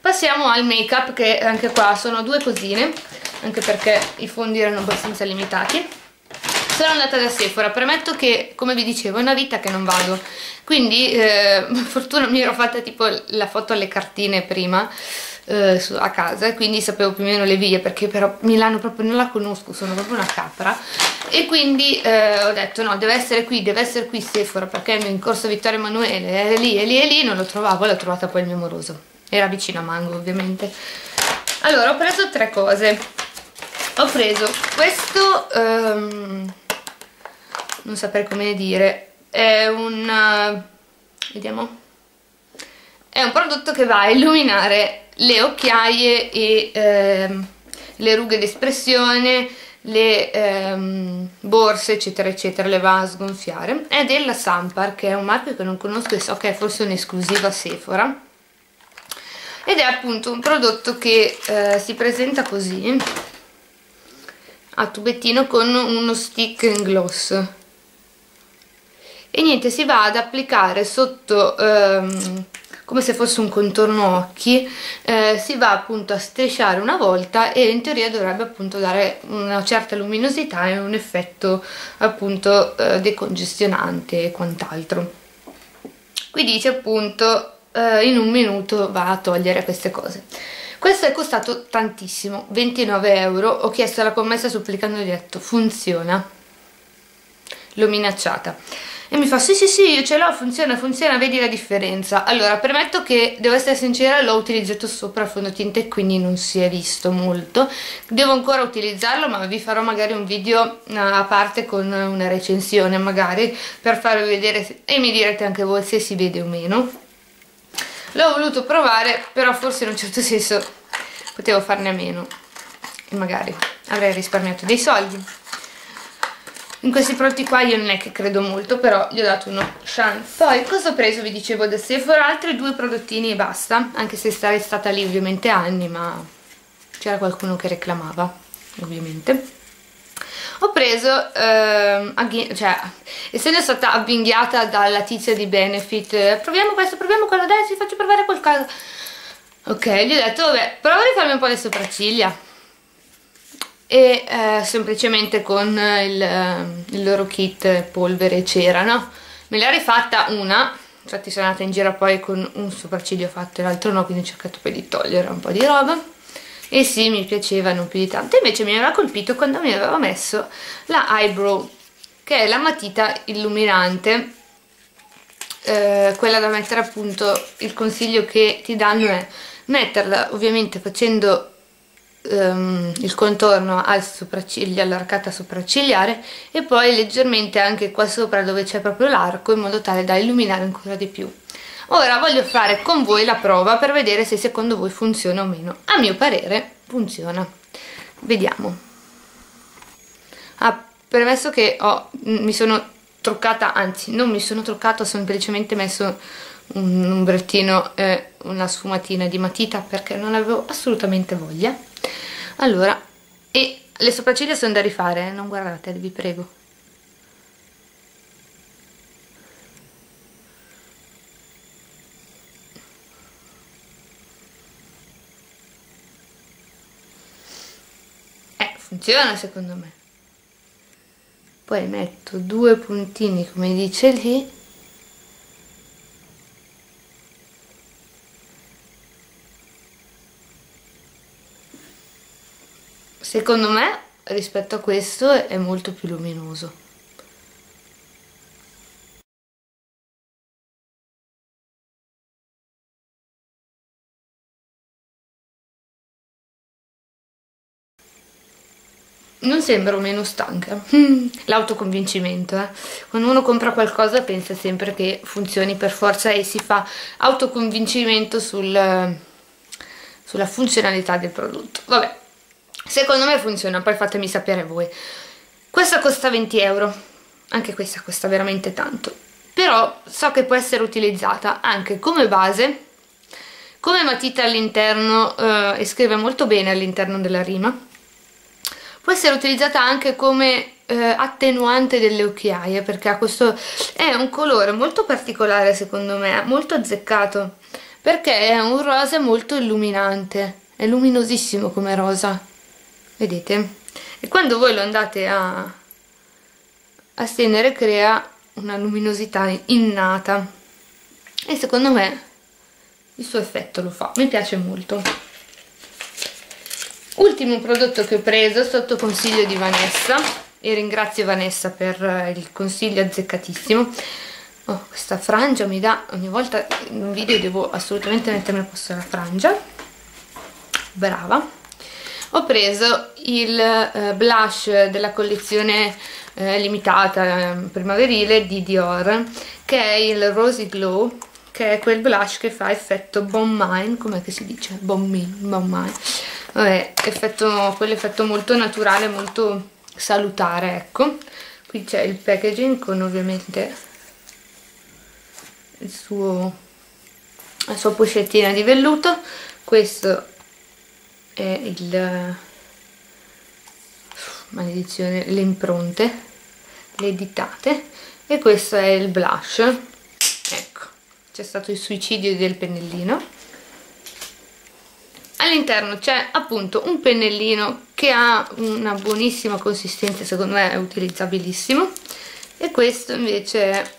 Passiamo al make up, che anche qua sono due cosine, anche perché i fondi erano abbastanza limitati. Sono andata da Sephora, premetto che, come vi dicevo, è una vita che non vado, quindi per fortuna mi ero fatta tipo la foto alle cartine prima a casa, e quindi sapevo più o meno le vie, perché però Milano proprio non la conosco, sono proprio una capra, e quindi ho detto no, deve essere qui Sephora, perché in corso Vittorio Emanuele è lì e lì e lì, non lo trovavo, l'ho trovata poi il mio moroso, era vicino a Mango ovviamente. Allora ho preso tre cose. Ho preso questo, non saprei come dire, è un, vediamo, è un prodotto che va a illuminare le occhiaie e le rughe d'espressione, le borse eccetera eccetera, le va a sgonfiare. È della Sampar, che è un marchio che non conosco e so che è forse un'esclusiva Sephora, ed è appunto un prodotto che si presenta così a tubettino con uno stick and gloss, e niente, si va ad applicare sotto come se fosse un contorno occhi, si va appunto a strisciare una volta, e in teoria dovrebbe appunto dare una certa luminosità e un effetto appunto decongestionante e quant'altro. Qui dice appunto in un minuto va a togliere queste cose. Questo è costato tantissimo, 29 euro. Ho chiesto alla commessa supplicando, gli ho detto funziona? L'ho minacciata e mi fa sì io ce l'ho, funziona, vedi la differenza. Allora, premetto che, devo essere sincera, l'ho utilizzato sopra il fondotinta e quindi non si è visto molto, devo ancora utilizzarlo, ma vi farò magari un video a parte con una recensione magari, per farvi vedere e mi direte anche voi se si vede o meno. L'ho voluto provare, però forse in un certo senso potevo farne a meno e magari avrei risparmiato dei soldi. In questi prodotti qua io non è che credo molto, però gli ho dato uno chance. Poi cosa ho preso? Vi dicevo da Sephora, altri due prodottini e basta, anche se sarei stata lì ovviamente anni, ma c'era qualcuno che reclamava ovviamente. Ho preso, cioè, essendo stata avvinghiata dalla tizia di Benefit, proviamo questo, proviamo quello, dai, ti faccio provare qualcosa. Ok, gli ho detto, vabbè, prova di farmi un po' le sopracciglia. E semplicemente con il loro kit polvere e cera, no? Me l'ha rifatta una, infatti sono andata in giro poi con un sopracciglio fatto e l'altro no, quindi ho cercato poi di togliere un po' di roba. E sì, mi piaceva non più di tanto. Invece mi aveva colpito quando mi aveva messo la eyebrow, che è la matita illuminante, quella da mettere appunto. Il consiglio che ti danno è metterla ovviamente facendo il contorno al sopracciglio, all'arcata sopraccigliare, e poi leggermente anche qua sopra dove c'è proprio l'arco, in modo tale da illuminare ancora di più. Ora voglio fare con voi la prova per vedere se secondo voi funziona o meno. A mio parere funziona. Vediamo. Premesso che mi sono truccata, anzi non mi sono truccata, ho semplicemente messo un ombrettino e una sfumatina di matita perché non avevo assolutamente voglia. Allora, e le sopracciglia sono da rifare, non guardate, vi prego. Funziona secondo me. Poi metto due puntini come dice lì, secondo me rispetto a questo è molto più luminoso. Non sembro meno stanca. L'autoconvincimento, eh. Quando uno compra qualcosa pensa sempre che funzioni per forza e si fa autoconvincimento sulla funzionalità del prodotto. Vabbè, secondo me funziona, poi fatemi sapere voi. Questa costa 20 euro, anche questa costa veramente tanto, però so che può essere utilizzata anche come base, come matita all'interno, e scrive molto bene all'interno della rima. Può essere utilizzata anche come attenuante delle occhiaie, perché ha questo, è un colore molto particolare secondo me, molto azzeccato, perché è un rosa molto illuminante, è luminosissimo come rosa, vedete? E quando voi lo andate a stendere crea una luminosità innata e secondo me il suo effetto lo fa, mi piace molto. Ultimo prodotto che ho preso sotto consiglio di Vanessa, e ringrazio Vanessa per il consiglio azzeccatissimo. Oh, questa frangia mi dà, ogni volta in un video devo assolutamente mettermi a posto la frangia, brava. Ho preso il blush della collezione limitata primaverile di Dior, che è il Rosy Glow, che è quel blush che fa effetto Bon Mine, com'è che si dice? Bon Mine. Vabbè, quell'effetto molto naturale, molto salutare, ecco. Qui c'è il packaging con ovviamente la sua pochettina di velluto. Questo è maledizione, le impronte, le ditate, e questo è il blush. Ecco, c'è stato il suicidio del pennellino. All'interno c'è appunto un pennellino che ha una buonissima consistenza, secondo me è utilizzabilissimo, e questo invece è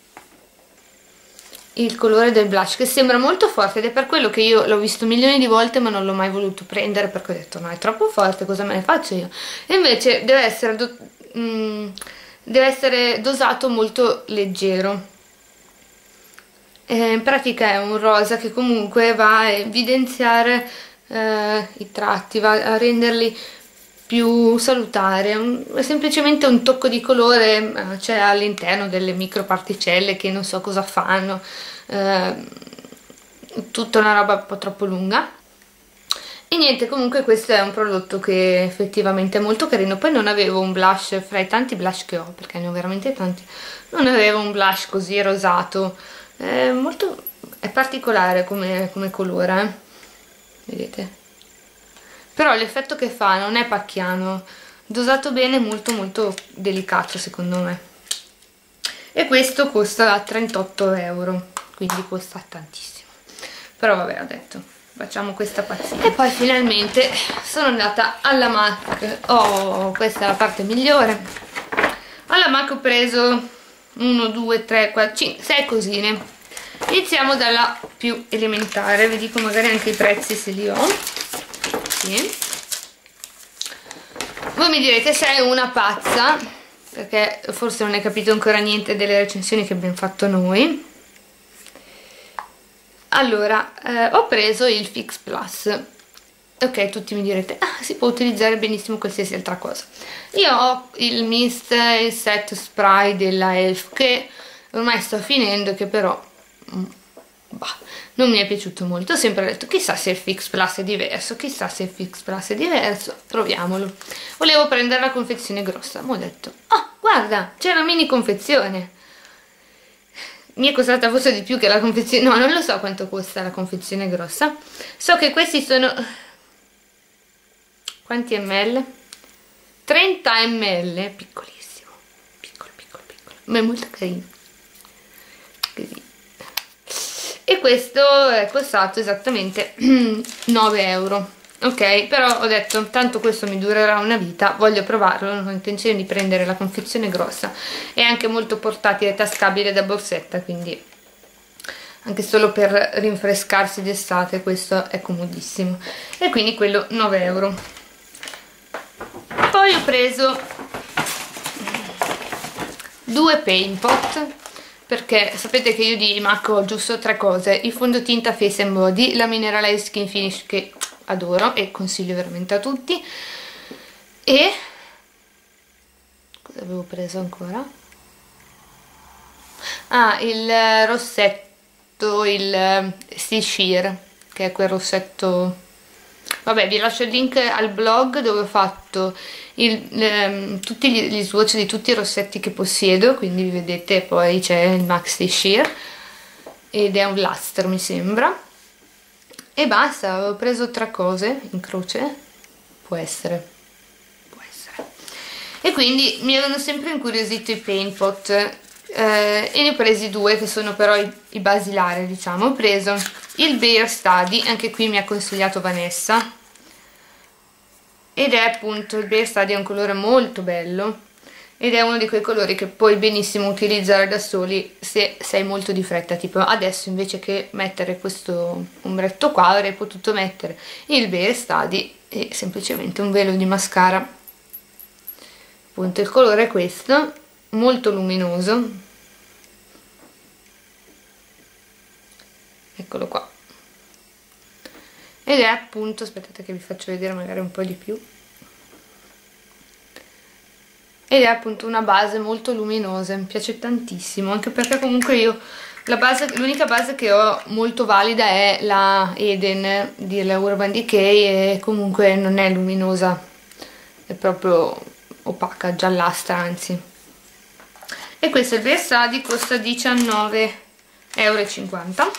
il colore del blush, che sembra molto forte, ed è per quello che io l'ho visto milioni di volte ma non l'ho mai voluto prendere, perché ho detto no, è troppo forte, cosa me ne faccio io? E invece deve essere dosato molto leggero. In pratica è un rosa che comunque va a evidenziare i tratti, va a renderli più salutari, è semplicemente un tocco di colore, c'è all'interno delle microparticelle che non so cosa fanno, tutta una roba un po' troppo lunga. E niente, comunque questo è un prodotto che effettivamente è molto carino. Poi non avevo un blush, fra i tanti blush che ho, perché ne ho veramente tanti, non avevo un blush così rosato, è particolare come colore, vedete? Però l'effetto che fa non è pacchiano, dosato bene, molto molto delicato secondo me. E questo costa 38 euro, quindi costa tantissimo. Però vabbè, ho detto, facciamo questa pazzia. E poi finalmente sono andata alla MAC. Oh, questa è la parte migliore. Alla MAC ho preso 1, 2, 3, 4, 5, 6 cosine. Iniziamo dalla più elementare, vi dico magari anche i prezzi se li ho. Sì. Voi mi direte sei una pazza, perché forse non hai capito ancora niente delle recensioni che abbiamo fatto noi. Allora, ho preso il Fix Plus. Ok, tutti mi direte, si può utilizzare benissimo qualsiasi altra cosa. Io ho il mist, il set spray della Elf, che ormai sto finendo, che però non mi è piaciuto molto. Ho sempre detto chissà se il Fix Plus è diverso, chissà se il Fix Plus è diverso, proviamolo. Volevo prendere la confezione grossa, ma ho detto oh guarda, c'è la mini confezione. Mi è costata forse di più che la confezione, no, non lo so quanto costa la confezione grossa. So che questi sono, quanti ml? 30 ml, piccolissimo, piccolo, ma è molto carino, così. E questo è costato esattamente 9 euro. Ok, però ho detto tanto questo mi durerà una vita, voglio provarlo, non ho intenzione di prendere la confezione grossa. È anche molto portatile e tascabile da borsetta, quindi anche solo per rinfrescarsi d'estate questo è comodissimo. E quindi quello 9 euro. Poi ho preso 2 paint pot, perché sapete che io di MAC ho giusto 3 cose: il fondotinta Face and Body, la Mineralized Skin Finish che adoro e consiglio veramente a tutti, e cosa avevo preso ancora? Il rossetto, il Steel Sheer, che è quel rossetto, vabbè vi lascio il link al blog dove ho fatto tutti gli swatch di tutti i rossetti che possiedo, quindi vi vedete. Poi c'è il Maxi Sheer ed è un luster mi sembra, e basta. Ho preso 3 cose in croce, può essere, e quindi mi avevano sempre incuriosito i paint pot, e ne ho presi 2 che sono però i basilari, diciamo. Ho preso il Bare Study, anche qui mi ha consigliato Vanessa, ed è appunto il Bare Study, è un colore molto bello ed è uno di quei colori che puoi benissimo utilizzare da soli se sei molto di fretta, tipo adesso invece che mettere questo ombretto qua avrei potuto mettere il Bare Study e semplicemente un velo di mascara. Appunto il colore è questo, molto luminoso, eccolo qua, ed è appunto, aspettate che vi faccio vedere magari un po' di più, ed è appunto una base molto luminosa, mi piace tantissimo, anche perché comunque io l'unica base che ho molto valida è la Eden della Urban Decay e comunque non è luminosa, è proprio opaca, giallastra anzi. E questo il Bare Study costa 19,50 €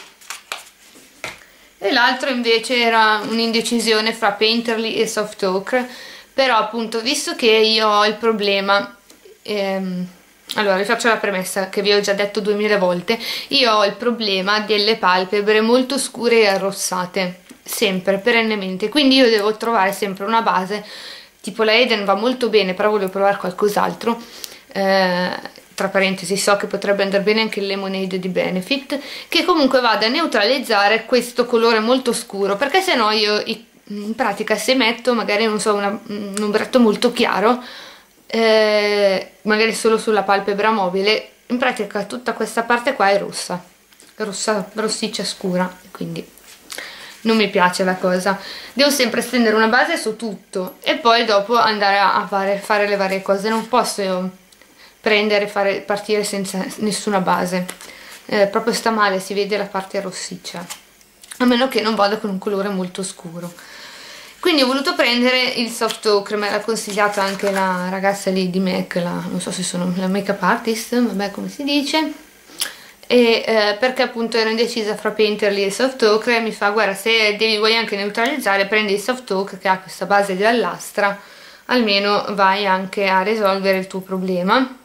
e l'altro invece era un'indecisione fra Painterly e Soft Ochre, però appunto visto che io ho il problema, allora vi faccio la premessa che vi ho già detto 2000 volte, io ho il problema delle palpebre molto scure e arrossate, sempre, perennemente, quindi io devo trovare sempre una base, tipo la Eden va molto bene, però volevo provare qualcos'altro, tra parentesi so che potrebbe andare bene anche il Lemonade di Benefit, che comunque vada a neutralizzare questo colore molto scuro, perché se no io in pratica se metto magari non so un ombretto molto chiaro, magari solo sulla palpebra mobile, in pratica tutta questa parte qua è rossa, rossiccia scura, quindi non mi piace la cosa. Devo sempre stendere una base su tutto e poi dopo andare a fare le varie cose, non posso prendere e partire senza nessuna base, proprio sta male, si vede la parte rossiccia, a meno che non vada con un colore molto scuro. Quindi ho voluto prendere il Soft Ochre, me l'ha consigliato anche la ragazza lì di MAC, non so se sono la make-up artist, vabbè come si dice, e perché appunto ero indecisa fra Painterly e Soft Ochre, e mi fa guarda se vuoi anche neutralizzare prendi il Soft Ochre che ha questa base giallastra, almeno vai anche a risolvere il tuo problema.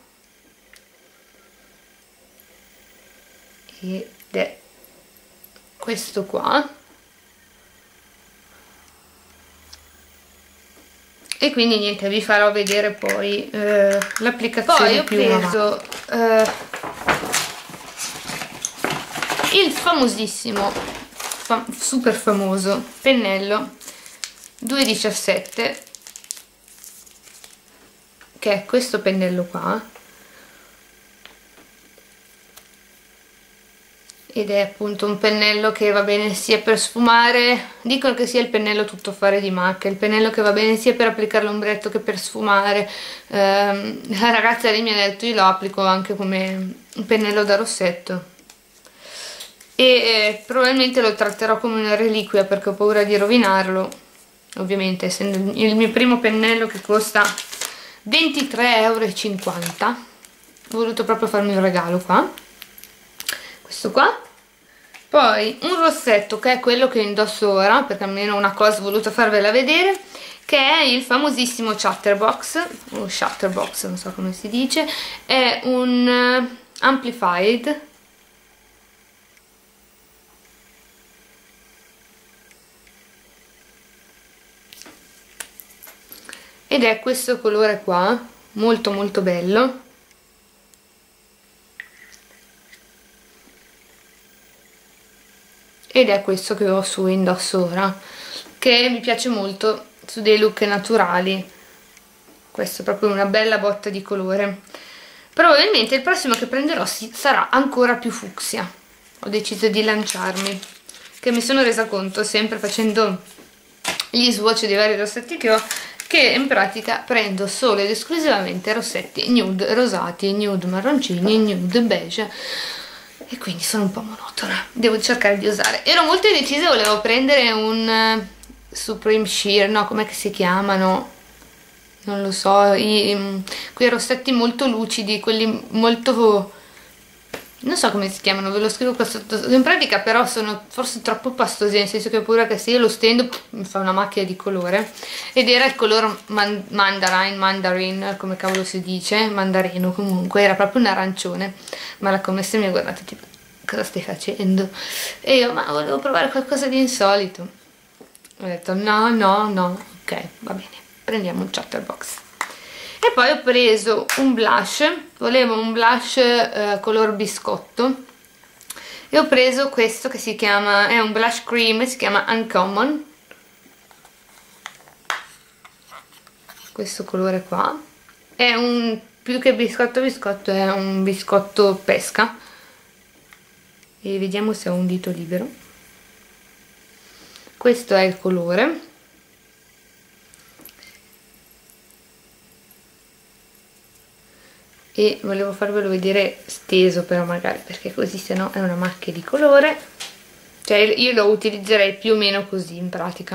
Ed è questo qua. E quindi niente, vi farò vedere poi l'applicazione. Poi ho preso il famosissimo, super famoso pennello 217, che è questo pennello qua, ed è appunto un pennello che va bene sia per sfumare, dicono che sia il pennello tuttofare di MAC, il pennello che va bene sia per applicare l'ombretto che per sfumare. La ragazza lì mi ha detto io lo applico anche come un pennello da rossetto e probabilmente lo tratterò come una reliquia perché ho paura di rovinarlo, ovviamente essendo il mio primo pennello che costa 23,50 €. Ho voluto proprio farmi un regalo qua, questo qua. Poi un rossetto che è quello che indosso ora, perché almeno una cosa ho voluto farvela vedere, che è il famosissimo Chatterbox, o Shutterbox, non so come si dice, è un Amplified, ed è questo colore qua, molto molto bello. Ed è questo che ho su indosso ora, che mi piace molto su dei look naturali. Questo è proprio una bella botta di colore. Probabilmente il prossimo che prenderò sarà ancora più fucsia. Ho deciso di lanciarmi, che mi sono resa conto sempre facendo gli swatch dei vari rossetti che ho, che in pratica prendo solo ed esclusivamente rossetti nude rosati, nude marroncini, nude beige, e quindi sono un po' monotona, devo cercare di usare. Ero molto indecisa, volevo prendere un Supreme Sheer, no, com'è che si chiamano? Non lo so, quei rossetti molto lucidi, quelli molto, non so come si chiamano, ve lo scrivo qua sotto. In pratica però sono forse troppo pastosi, nel senso che ho paura che se io lo stendo mi fa una macchia di colore, ed era il colore mandarin, come cavolo si dice, mandarino comunque, era proprio un arancione, ma la commessa mi ha guardato tipo cosa stai facendo? E io, ma volevo provare qualcosa di insolito. Ho detto no, ok, va bene, prendiamo un Chatterbox. E poi ho preso un blush, volevo un blush color biscotto, e ho preso questo che si chiama, è un blush cream, si chiama Uncommon, questo colore qua, è un, più che biscotto è un biscotto pesca, e vediamo se ho un dito libero. Questo è il colore, e volevo farvelo vedere steso però magari, perché così sennò è una macchia di colore, cioè io lo utilizzerei più o meno così in pratica,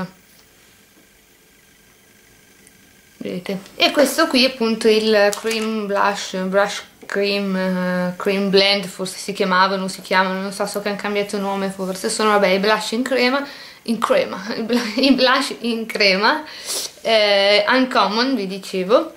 vedete? E questo qui è appunto il cream brush cream blend, forse si chiamava, non si chiamano, non so, so che hanno cambiato nome, forse sono, vabbè, i blush in crema, i blush in crema, Uncommon vi dicevo,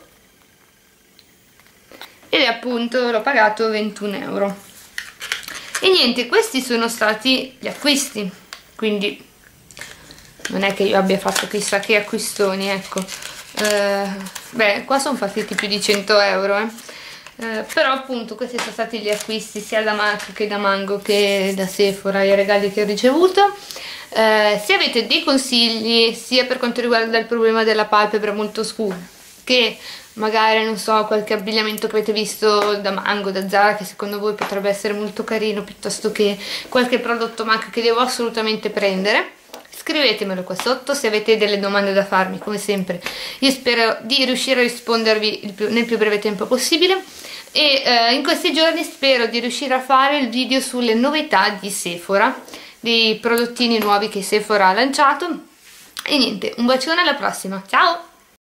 ed è appunto, l'ho pagato 21 euro. E niente, questi sono stati gli acquisti, quindi non è che io abbia fatto chissà che acquistoni, ecco. Beh, qua sono partiti più di 100 euro, però appunto questi sono stati gli acquisti sia da MAC che da Mango che da Sephora, i regali che ho ricevuto. Se avete dei consigli sia per quanto riguarda il problema della palpebra molto scura, che magari, non so, qualche abbigliamento che avete visto da Mango, da Zara, che secondo voi potrebbe essere molto carino, piuttosto che qualche prodotto MAC che devo assolutamente prendere, scrivetemelo qua sotto. Se avete delle domande da farmi, come sempre io spero di riuscire a rispondervi nel più breve tempo possibile, e in questi giorni spero di riuscire a fare il video sulle novità di Sephora, dei prodottini nuovi che Sephora ha lanciato. E niente, un bacione, alla prossima, ciao!